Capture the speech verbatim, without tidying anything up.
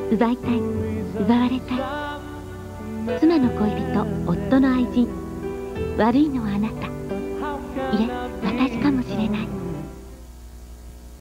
奪いたい、奪われたい。妻の恋人、夫の愛人。悪いのはあなた。